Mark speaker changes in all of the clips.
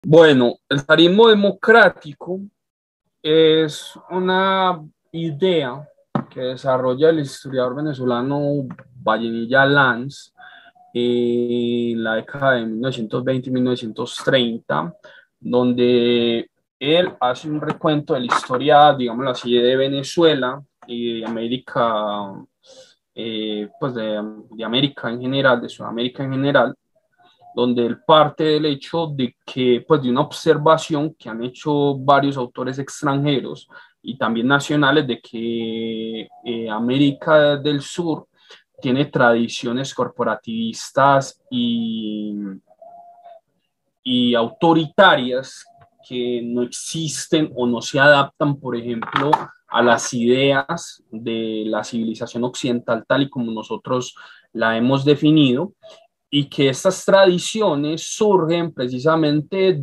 Speaker 1: Bueno, el zarismo democrático es una idea que desarrolla el historiador venezolano Vallenilla Lanz en la década de 1920 y 1930, donde él hace un recuento de la historia, digámoslo así, de Venezuela y de América, pues de América en general, de Sudamérica en general, donde él parte del hecho de que, pues de una observación que han hecho varios autores extranjeros y también nacionales, de que América del Sur tiene tradiciones corporativistas y autoritarias que no existen o no se adaptan, por ejemplo, a las ideas de la civilización occidental tal y como nosotros la hemos definido, y que estas tradiciones surgen precisamente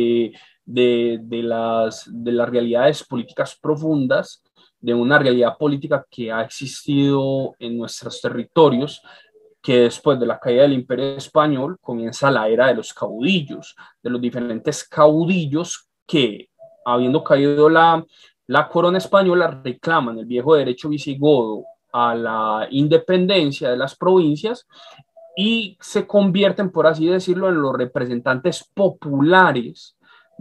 Speaker 1: de las realidades políticas profundas, de una realidad política que ha existido en nuestros territorios, que después de la caída del Imperio Español comienza la era de los caudillos, de los diferentes caudillos que, habiendo caído la corona española, reclaman el viejo derecho visigodo a la independencia de las provincias y se convierten, por así decirlo, en los representantes populares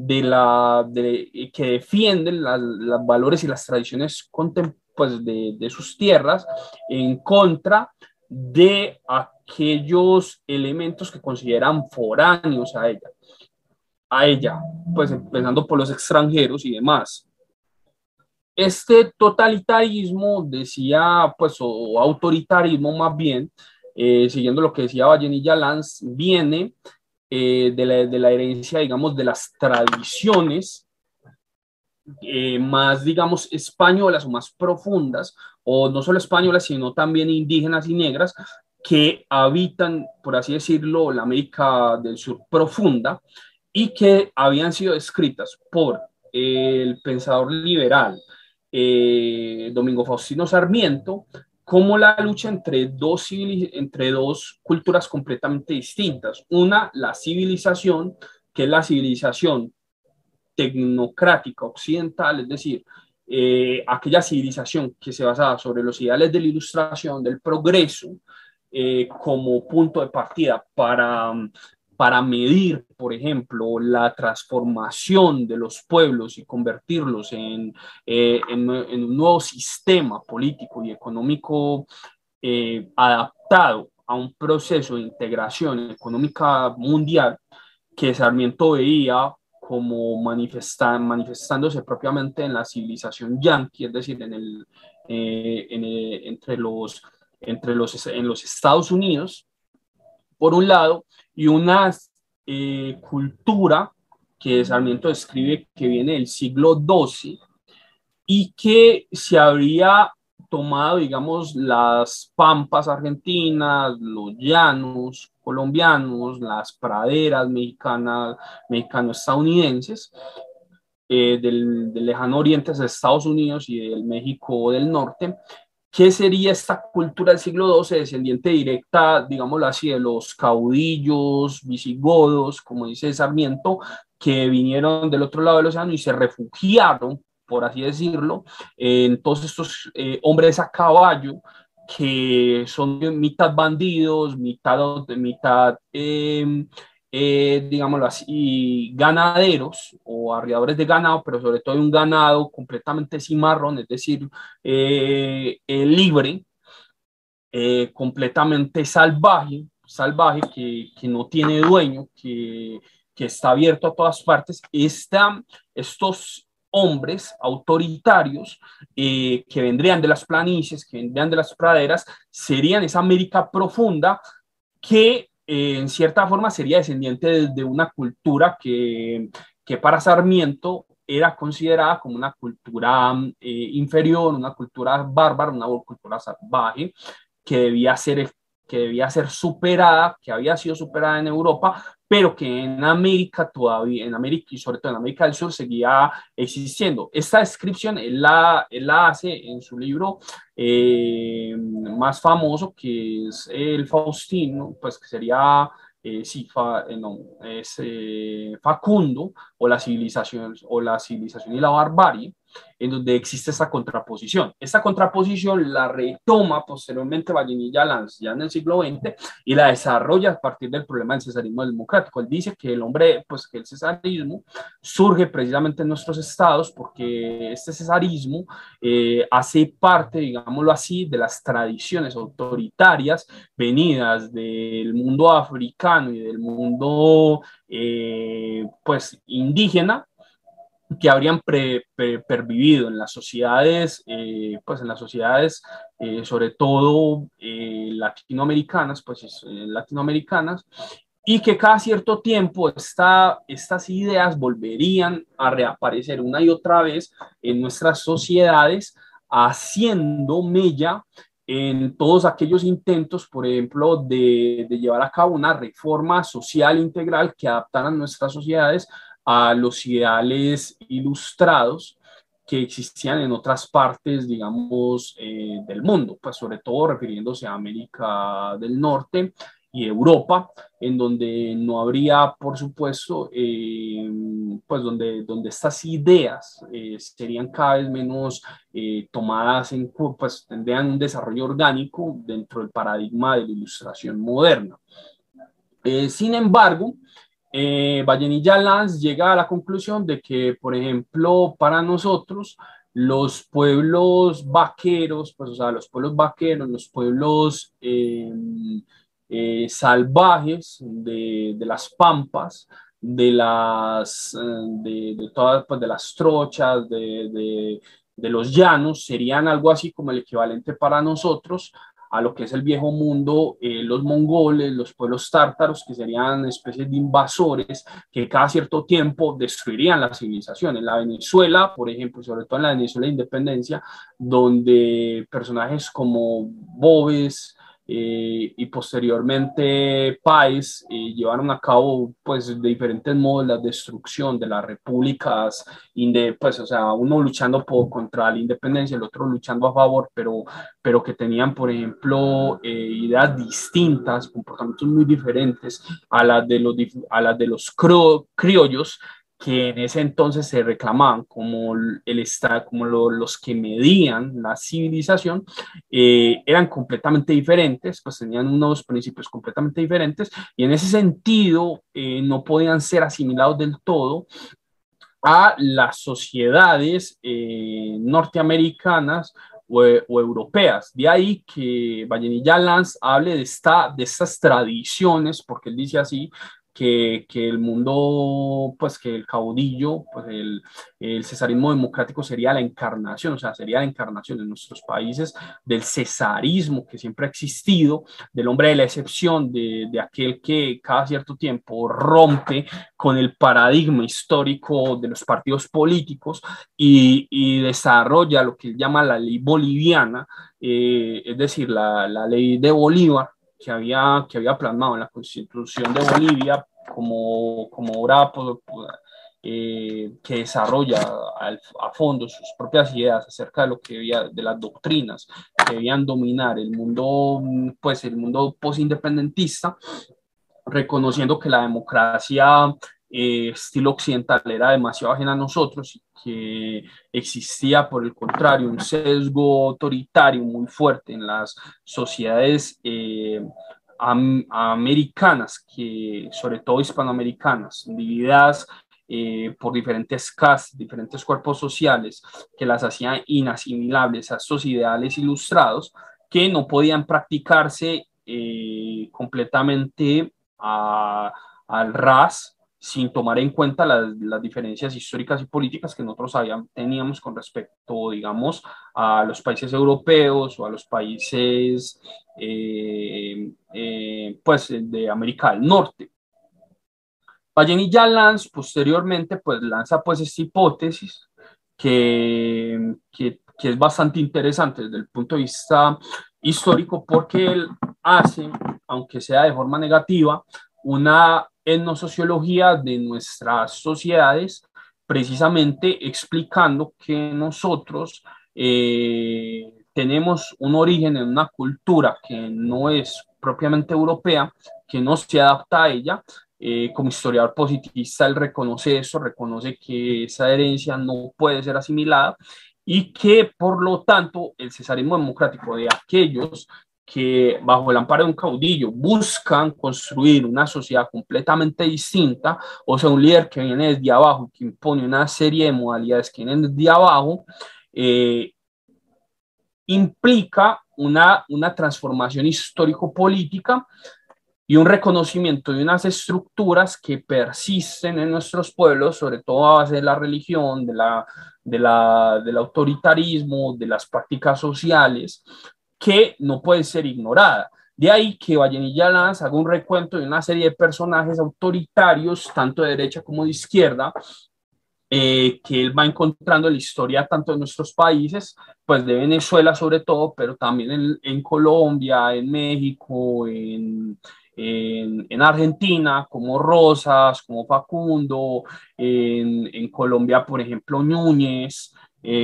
Speaker 1: que defienden los valores y las tradiciones pues, de sus tierras en contra de aquellos elementos que consideran foráneos a ella, pues empezando por los extranjeros y demás. Este totalitarismo, decía, pues, o autoritarismo más bien, siguiendo lo que decía Vallenilla Lanz, viene de la herencia, digamos, de las tradiciones más, digamos, españolas o más profundas, o no solo españolas, sino también indígenas y negras, que habitan, por así decirlo, la América del Sur profunda y que habían sido descritas por el pensador liberal Domingo Faustino Sarmiento como la lucha entre dos culturas completamente distintas. Una, la civilización, que es la civilización tecnocrática occidental, es decir, aquella civilización que se basaba sobre los ideales de la ilustración, del progreso, como punto de partida para medir, por ejemplo, la transformación de los pueblos y convertirlos en un nuevo sistema político y económico adaptado a un proceso de integración económica mundial que Sarmiento veía como manifestándose propiamente en la civilización yanqui, es decir, en los Estados Unidos, por un lado, y una cultura que Sarmiento describe que viene del siglo XII y que se habría tomado, digamos, las pampas argentinas, los llanos colombianos, las praderas mexicanas, mexicano-estadounidenses, del lejano oriente de Estados Unidos y del México del norte. ¿Qué sería esta cultura del siglo XII, descendiente directa, digámoslo así, de los caudillos visigodos, como dice Sarmiento, que vinieron del otro lado del océano y se refugiaron, por así decirlo, en todos estos hombres a caballo que son mitad bandidos, mitad digámoslo así, ganaderos o arriadores de ganado, pero sobre todo un ganado completamente cimarrón, es decir, libre, completamente salvaje que no tiene dueño, que está abierto a todas partes. Estos hombres autoritarios que vendrían de las planicies, que vendrían de las praderas, serían esa América profunda que en cierta forma sería descendiente de una cultura que para Sarmiento era considerada como una cultura inferior, una cultura bárbara, una cultura salvaje, que debía ser, que debía ser superada, que había sido superada en Europa, pero que en América todavía, en América y sobre todo en América del Sur, seguía existiendo. Esta descripción él la hace en su libro más famoso, que es el Faustino, pues que sería sí, no, es Facundo, o la civilización y la barbarie, en donde existe esta contraposición. Esta contraposición la retoma posteriormente Vallenilla Lanz ya en el siglo XX y la desarrolla a partir del problema del cesarismo democrático. Él dice que el hombre, pues que el cesarismo surge precisamente en nuestros estados porque este cesarismo hace parte, digámoslo así, de las tradiciones autoritarias venidas del mundo africano y del mundo pues indígena, que habrían pervivido en las sociedades, pues en las sociedades sobre todo latinoamericanas, latinoamericanas, y que cada cierto tiempo estas ideas volverían a reaparecer una y otra vez en nuestras sociedades, haciendo mella en todos aquellos intentos, por ejemplo, de llevar a cabo una reforma social integral que adaptara nuestras sociedades a los ideales ilustrados que existían en otras partes, digamos, del mundo, pues sobre todo refiriéndose a América del Norte y Europa, en donde no habría, por supuesto, pues donde estas ideas serían cada vez menos tomadas pues tendrían un desarrollo orgánico dentro del paradigma de la ilustración moderna. Sin embargo, Vallenilla Lanz llega a la conclusión de que, por ejemplo, para nosotros, los pueblos vaqueros, pues, o sea, los pueblos vaqueros, los pueblos salvajes de las pampas, de todas, pues, de las trochas, de los llanos, serían algo así como el equivalente para nosotros a lo que es el viejo mundo, los mongoles, los pueblos tártaros, que serían especies de invasores que cada cierto tiempo destruirían la civilización. En la Venezuela, por ejemplo, sobre todo en la Venezuela de Independencia, donde personajes como Boves, y posteriormente Páez llevaron a cabo pues de diferentes modos la destrucción de las repúblicas, pues o sea, uno luchando contra la independencia, el otro luchando a favor, pero que tenían, por ejemplo, ideas distintas, comportamientos muy diferentes a las de los criollos, que en ese entonces se reclamaban como el Estado, como los que medían la civilización, eran completamente diferentes, pues tenían unos principios completamente diferentes y en ese sentido no podían ser asimilados del todo a las sociedades norteamericanas o europeas. De ahí que Vallenilla Lanz hable de estas tradiciones, porque él dice así, que el mundo, pues que el caudillo, pues el cesarismo democrático sería la encarnación, o sea, sería la encarnación en nuestros países del cesarismo que siempre ha existido, del hombre de la excepción, de aquel que cada cierto tiempo rompe con el paradigma histórico de los partidos políticos y desarrolla lo que él llama la ley boliviana, es decir, la ley de Bolívar que había plasmado en la Constitución de Bolivia como obra que desarrolla a fondo sus propias ideas acerca de lo que había, de las doctrinas que debían dominar el mundo, pues el mundo postindependentista, reconociendo que la democracia estilo occidental era demasiado ajena a nosotros y que existía, por el contrario, un sesgo autoritario muy fuerte en las sociedades americanas, que, sobre todo hispanoamericanas, divididas por diferentes castas, diferentes cuerpos sociales, que las hacían inasimilables a estos ideales ilustrados que no podían practicarse completamente al RAS sin tomar en cuenta las diferencias históricas y políticas que nosotros teníamos con respecto, digamos, a los países europeos o a los países pues de América del Norte. Vallenilla Lanz posteriormente pues lanza pues esta hipótesis que es bastante interesante desde el punto de vista histórico porque él hace, aunque sea de forma negativa, una etnosociología de nuestras sociedades, precisamente explicando que nosotros tenemos un origen en una cultura que no es propiamente europea, que no se adapta a ella. Como historiador positivista, él reconoce eso, reconoce que esa herencia no puede ser asimilada y que, por lo tanto, el cesarismo democrático de aquellos que bajo el amparo de un caudillo buscan construir una sociedad completamente distinta, o sea, un líder que viene desde abajo, que impone una serie de modalidades que vienen desde abajo, eh, implica una transformación histórico-política y un reconocimiento de unas estructuras que persisten en nuestros pueblos, sobre todo a base de la religión, del autoritarismo, de las prácticas sociales, que no puede ser ignorada. De ahí que Vallenilla Lanz haga un recuento de una serie de personajes autoritarios, tanto de derecha como de izquierda, que él va encontrando en la historia tanto de nuestros países, pues de Venezuela sobre todo, pero también en Colombia, en México, en Argentina, como Rosas, como Facundo, en Colombia, por ejemplo, Núñez,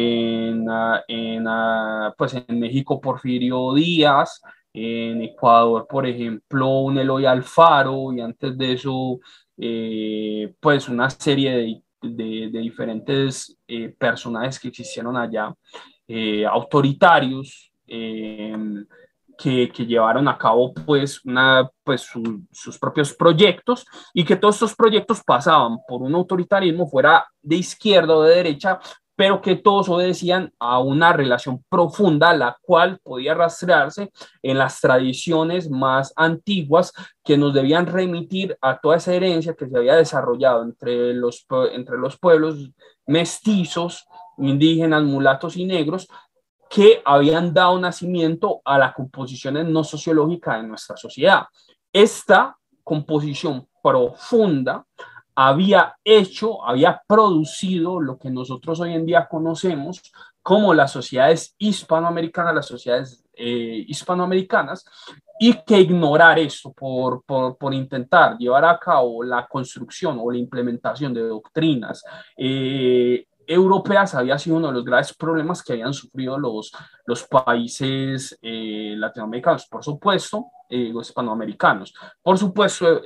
Speaker 1: pues en México, Porfirio Díaz, en Ecuador, por ejemplo, un Eloy Alfaro, y antes de eso, pues una serie de diferentes personajes que existieron allá, autoritarios, que llevaron a cabo sus propios proyectos, y que todos estos proyectos pasaban por un autoritarismo, fuera de izquierda o de derecha, pero que todos obedecían a una relación profunda, la cual podía rastrearse en las tradiciones más antiguas, que nos debían remitir a toda esa herencia que se había desarrollado entre los pueblos mestizos, indígenas, mulatos y negros, que habían dado nacimiento a la composición etnosociológica de nuestra sociedad. Esta composición profunda había producido lo que nosotros hoy en día conocemos como las sociedades hispanoamericanas, y que ignorar esto por intentar llevar a cabo la construcción o la implementación de doctrinas europeas había sido uno de los graves problemas que habían sufrido los países latinoamericanos, por supuesto, los hispanoamericanos. Por supuesto,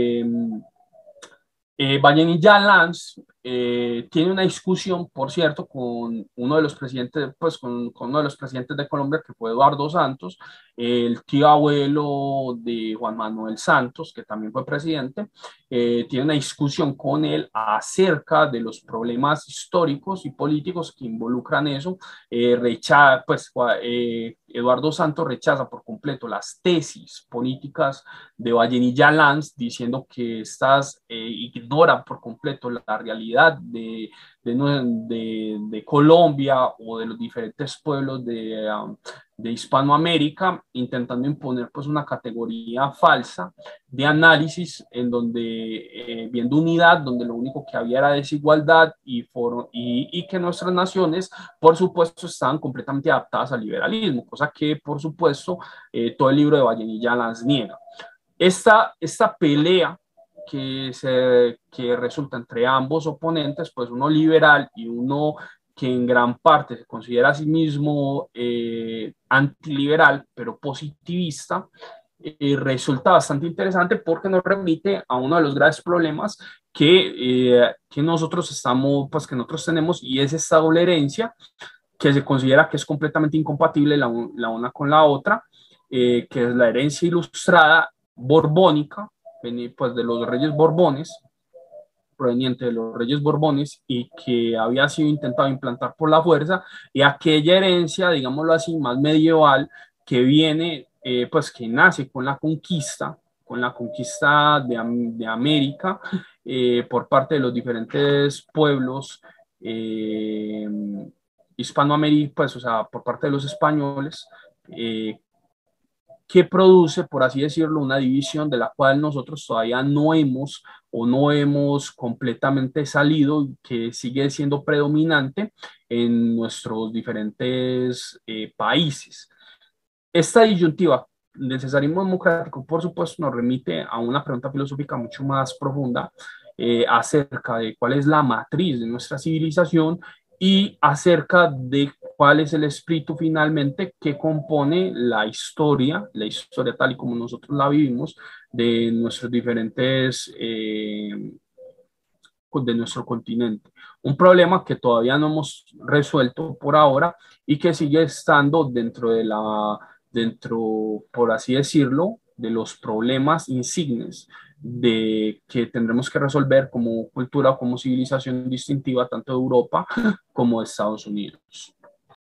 Speaker 1: Vallenilla Lanz tiene una discusión, por cierto, con uno de los presidentes, pues con uno de los presidentes de Colombia, que fue Eduardo Santos, el tío abuelo de Juan Manuel Santos, que también fue presidente. Tiene una discusión con él acerca de los problemas históricos y políticos que involucran eso. Eduardo Santos rechaza por completo las tesis políticas de Vallenilla Lanz, diciendo que estas ignoran por completo la realidad de Colombia o de los diferentes pueblos de Hispanoamérica, intentando imponer pues una categoría falsa de análisis en donde, viendo unidad, donde lo único que había era desigualdad y que nuestras naciones, por supuesto, estaban completamente adaptadas al liberalismo, cosa que, por supuesto, todo el libro de Vallenilla Lanz niega. Esta pelea que resulta entre ambos oponentes, pues uno liberal y uno que en gran parte se considera a sí mismo antiliberal, pero positivista, resulta bastante interesante porque nos remite a uno de los graves problemas que nosotros que nosotros tenemos, y es esta doble herencia que se considera que es completamente incompatible la una con la otra, que es la herencia ilustrada borbónica, pues de los reyes borbones, proveniente de los reyes borbones, y que había sido intentado implantar por la fuerza, y aquella herencia, digámoslo así, más medieval, que viene, pues que nace con la conquista de América, por parte de los diferentes pueblos hispanoamericanos, pues, o sea, por parte de los españoles, que produce, por así decirlo, una división de la cual nosotros todavía no hemos completamente salido, que sigue siendo predominante en nuestros diferentes países. Esta disyuntiva del cesarismo democrático, por supuesto, nos remite a una pregunta filosófica mucho más profunda, acerca de cuál es la matriz de nuestra civilización, y acerca de cuál es el espíritu finalmente que compone la historia tal y como nosotros la vivimos, de nuestros diferentes, de nuestro continente. Un problema que todavía no hemos resuelto por ahora y que sigue estando dentro, por así decirlo, de los problemas insignes de que tendremos que resolver como cultura o como civilización distintiva tanto de Europa como de Estados Unidos.